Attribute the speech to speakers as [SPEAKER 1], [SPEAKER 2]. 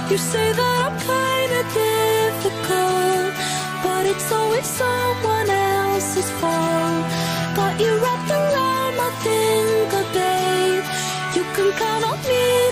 [SPEAKER 1] You say that I'm kinda difficult, but it's always someone else's fault. Got you wrapped around my finger, babe. You can count on me